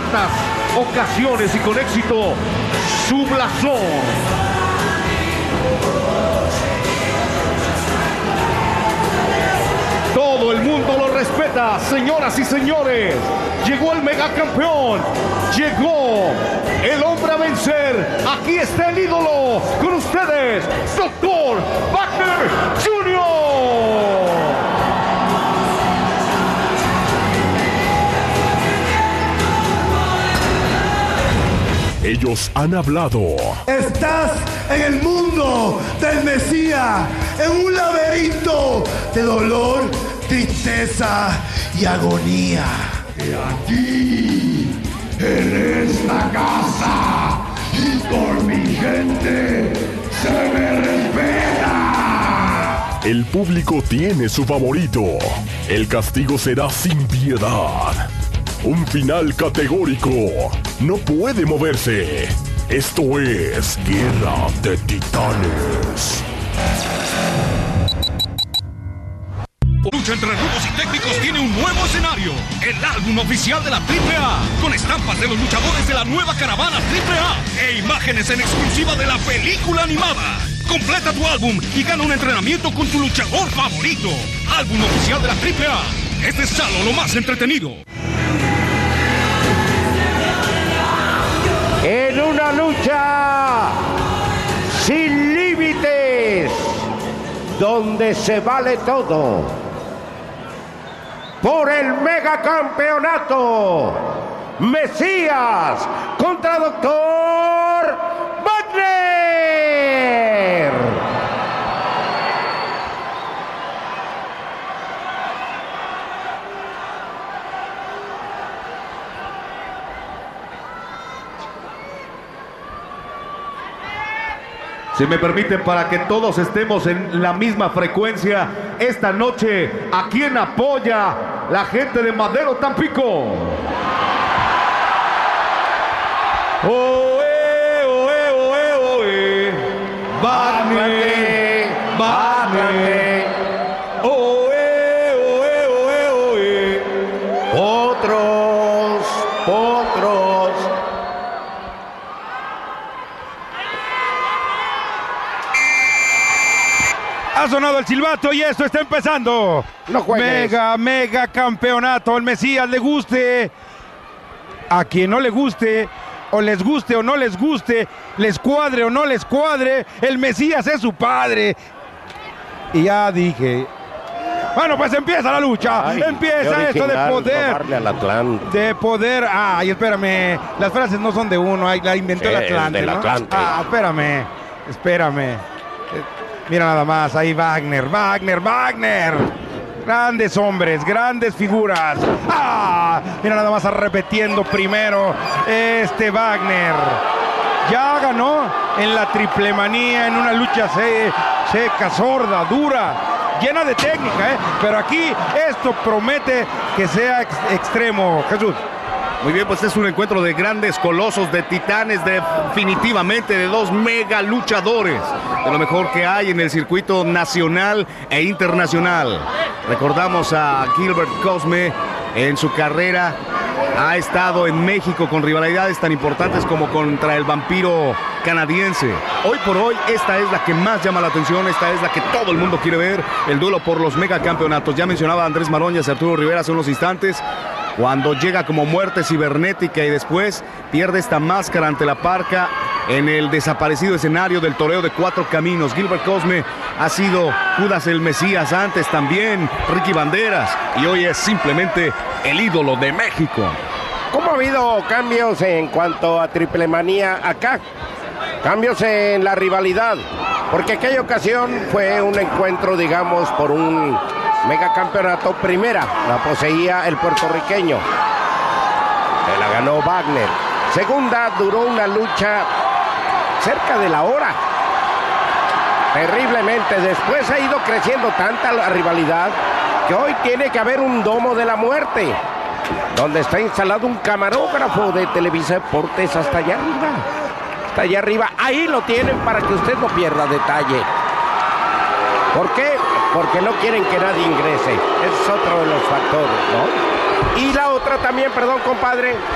tantas ocasiones y con éxito su blasón. Todo el mundo lo respeta, señoras y señores. Llegó el megacampeón. Llegó el hombre a vencer. Aquí está el ídolo. Con ustedes, Dr. Wagner Jr. Ellos han hablado. Estás en el mundo del Mesías, en un laberinto de dolor, tristeza y agonía. Y aquí, en esta casa, y por mi gente, se me respeta. El público tiene su favorito. El castigo será sin piedad. Un final categórico. No puede moverse. Esto es Guerra de Titanes. Lucha entre rudos y técnicos tiene un nuevo escenario. El álbum oficial de la AAA. Con estampas de los luchadores de la nueva caravana AAA. E imágenes en exclusiva de la película animada. Completa tu álbum y gana un entrenamiento con tu luchador favorito. Álbum oficial de la AAA. Este es solo lo más entretenido. En una lucha sin límites, donde se vale todo, por el megacampeonato, Mesías contra Dr. Wagner. Si me permiten, para que todos estemos en la misma frecuencia esta noche, ¿a quién apoya la gente de Madero, Tampico? ¡Oe, oe, oe, oe! ¡Wagner! ¡Wagner! ¡Oe, oe, oe, oe! Potros. Ha sonado el silbato y esto está empezando. No juegues. Mega campeonato. El Mesías, le guste a quien no le guste, o les guste o no les guste, les cuadre o no les cuadre, el Mesías es su padre. Y ya dije. Bueno, pues empieza la lucha. Empieza esto de poder. De poder. Ay, espérame. Las frases no son de uno. La inventó el Atlante, ¿no? Espérame. Mira nada más, ahí Wagner. Grandes hombres, grandes figuras. Mira nada más repitiendo primero Wagner. Ya ganó en la triple manía, en una lucha seca, sorda, dura, llena de técnica, pero aquí esto promete que sea extremo, Jesús. Muy bien, pues es un encuentro de grandes colosos, de titanes, definitivamente de dos mega luchadores, de lo mejor que hay en el circuito nacional e internacional. Recordamos a Gilbert Cosme en su carrera, ha estado en México con rivalidades tan importantes como contra el vampiro canadiense. Hoy por hoy esta es la que más llama la atención, esta es la que todo el mundo quiere ver, el duelo por los megacampeonatos. Ya mencionaba a Andrés Maroñas y Arturo Rivera hace unos instantes, cuando llega como muerte cibernética y después pierde esta máscara ante la parca en el desaparecido escenario del toreo de Cuatro Caminos. Gilbert Cosme ha sido Judas el Mesías, antes también Ricky Banderas, y hoy es simplemente el ídolo de México. ¿Cómo ha habido cambios en cuanto a triple manía acá? Cambios en la rivalidad, porque aquella ocasión fue un encuentro, digamos, por un megacampeonato. Primera la poseía el puertorriqueño, que la ganó Wagner. Segunda, duró una lucha cerca de la hora, terriblemente. Después ha ido creciendo tanta la rivalidad que hoy tiene que haber un domo de la muerte, donde está instalado un camarógrafo de Televisa Deportes hasta allá arriba. Hasta allá arriba, ahí lo tienen para que usted no pierda detalle. ¿Por qué? Porque no quieren que nadie ingrese. Ese es otro de los factores, ¿no? Y la otra también, perdón, compadre,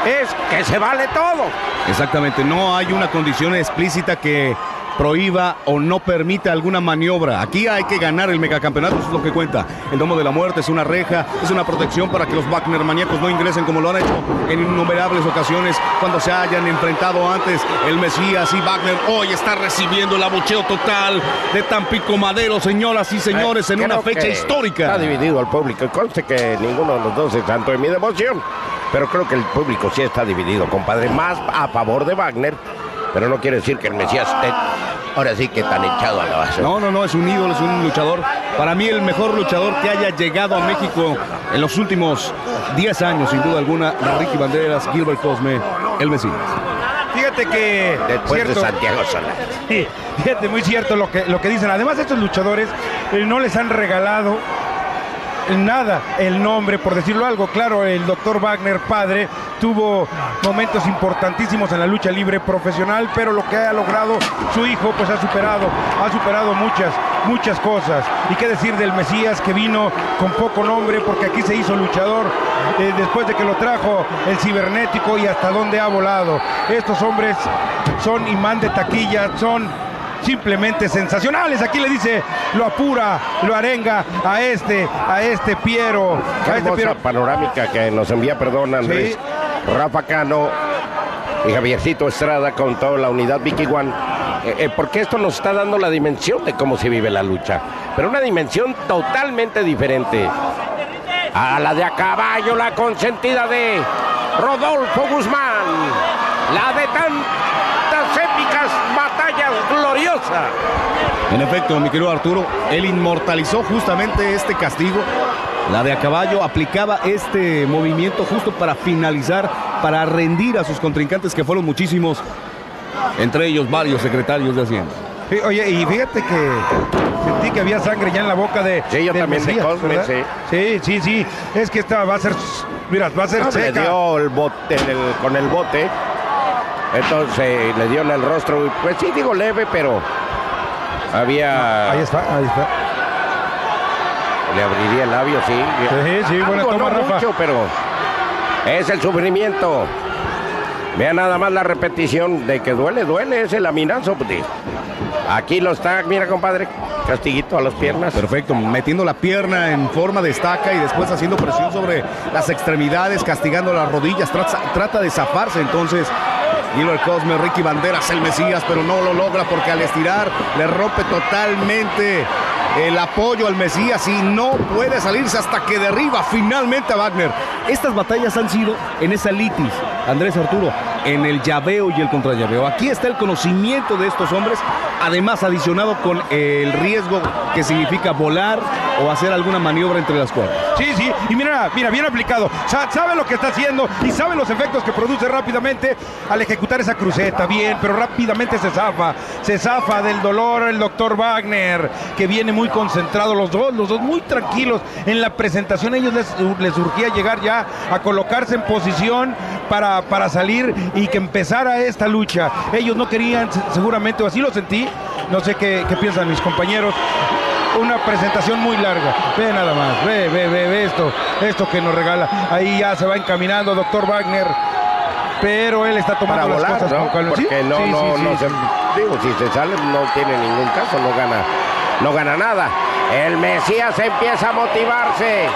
es que se vale todo. Exactamente, no hay una condición explícita que prohíba o no permita alguna maniobra. Aquí hay que ganar el megacampeonato, eso es lo que cuenta. El domo de la muerte es una reja, es una protección para que los Wagner maníacos no ingresen como lo han hecho en innumerables ocasiones cuando se hayan enfrentado antes el Mesías y Wagner. Hoy está recibiendo el abucheo total de Tampico Madero, señoras y señores, en una fecha histórica. Está dividido el público. Conste que ninguno de los dos es santo de mi devoción, pero creo que el público sí está dividido, compadre, más a favor de Wagner. Pero no quiere decir que el Mesías esté ahora sí que tan echado a la base. No, es un ídolo, es un luchador. Para mí el mejor luchador que haya llegado a México en los últimos 10 años, sin duda alguna, Ricky Banderas, Gilbert Cosme, el Mesías. Fíjate que... Después de Santiago Solari. Sí, fíjate, muy cierto lo que dicen. Además, estos luchadores no les han regalado nada el nombre, por decirlo algo. Claro, el doctor Wagner padre tuvo momentos importantísimos en la lucha libre profesional, pero lo que ha logrado su hijo pues ha superado muchas cosas. Y qué decir del Mesías, que vino con poco nombre porque aquí se hizo luchador después de que lo trajo el cibernético, y hasta dónde ha volado. Estos hombres son imán de taquilla, son simplemente sensacionales. Aquí le dice, lo apura, lo arenga a este Piero. Qué hermosa panorámica que nos envía, perdón, Andrés. Sí. Rafa Cano y Javiercito Estrada con toda la unidad Vicky One. Porque esto nos está dando la dimensión de cómo se vive la lucha. Pero una dimensión totalmente diferente a la de a caballo, la consentida de Rodolfo Guzmán. La de tantas épicas batallas gloriosas. En efecto, mi querido Arturo, él inmortalizó justamente este castigo. La de a caballo aplicaba este movimiento justo para finalizar, para rendir a sus contrincantes, que fueron muchísimos, entre ellos varios secretarios de Hacienda. Sí, oye, y fíjate que sentí que había sangre ya en la boca de... Sí, yo también Mesías, de Cosme, sí. Sí. Es que esta va a ser... Mira, va a ser seca. Le dio el bote, con el bote. Entonces le dio en el rostro. Pues sí, digo leve, pero había... Ahí está. Le abriría el labio, sí. Sí, buena toma, no Rafa. mucho, pero es el sufrimiento. Vea nada más la repetición de que duele, es el laminazo. Aquí lo está, mira, compadre, castiguito a las piernas. Perfecto, metiendo la pierna en forma de estaca y después haciendo presión sobre las extremidades, castigando las rodillas, trata de zafarse. Entonces Gilbert Cosme, Ricky Banderas, el Mesías, pero no lo logra porque al estirar le rompe totalmente el apoyo al Mesías y no puede salirse hasta que derriba finalmente a Wagner. Estas batallas han sido en esa litis, Andrés, Arturo, en el llaveo y el contrallaveo. Aquí está el conocimiento de estos hombres, además adicionado con el riesgo que significa volar o hacer alguna maniobra entre las cuerdas. Sí, y mira, bien aplicado. Sabe lo que está haciendo y sabe los efectos que produce rápidamente al ejecutar esa cruceta. Bien, pero rápidamente se zafa del dolor el doctor Wagner, que viene muy concentrado. Los dos muy tranquilos en la presentación. Ellos les urgía llegar ya a colocarse en posición para salir y que empezara esta lucha. Ellos no querían, seguramente, o así lo sentí, no sé qué piensan mis compañeros, una presentación muy larga. Ve nada más, ve esto que nos regala. Ahí ya se va encaminando doctor Wagner, pero él está tomando para las volar, cosas ¿no? con calma. Porque digo, si se sale no tiene ningún caso, no gana nada. El Mesías empieza a motivarse,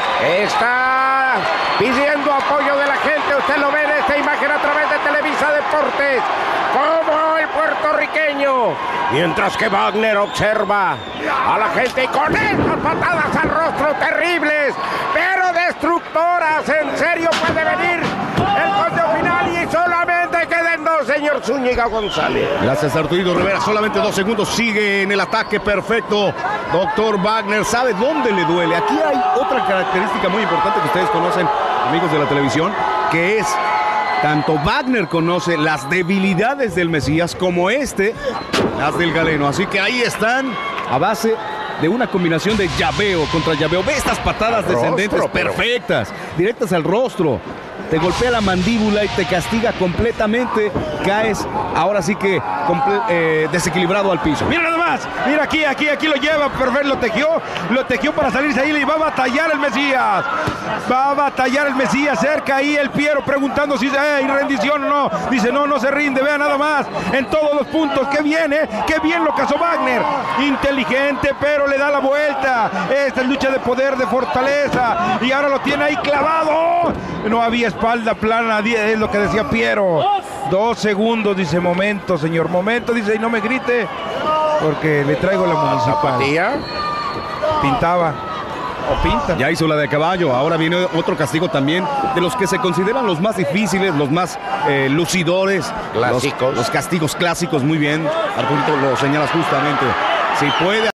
está pidiendo apoyo de la gente. Usted lo ve en esta imagen a través de Televisa Deportes, como el puertorriqueño, mientras que Wagner observa a la gente y con estas patadas al rostro terribles, pero destructoras. En serio puede venir el conteo final y solamente queden dos, señor Zúñiga González. Gracias, Arturo Rivera. Solamente 2 segundos. Sigue en el ataque perfecto. Doctor Wagner sabe dónde le duele. Aquí hay otra característica muy importante que ustedes conocen, amigos de la televisión, que es tanto Wagner conoce las debilidades del Mesías como las del Galeno. Así que ahí están a base de una combinación de llaveo contra llaveo. Ve estas patadas descendentes perfectas. directas al rostro. Te golpea la mandíbula y te castiga completamente. Caes, ahora sí que desequilibrado al piso. Mira nada más, mira aquí lo lleva, perfecto, lo tejió para salirse ahí y va a batallar el Mesías. Va a batallar el Mesías, cerca ahí el Piero preguntando si hay rendición o no. Dice no se rinde, vea nada más, en todos los puntos, qué bien lo cazó Wagner. Inteligente, pero le da la vuelta. Esta es lucha de poder, de fortaleza, y ahora lo tiene ahí clavado. No había espalda plana, es lo que decía Piero. 2 segundos, dice, momento, señor, momento, dice, y no me grite, porque le traigo la municipal. Pintaba. O pinta. Ya hizo la de caballo, ahora viene otro castigo también, de los que se consideran los más difíciles, los más lucidores. Clásicos. Los castigos clásicos, muy bien. Arturito, lo señalas justamente. Si puede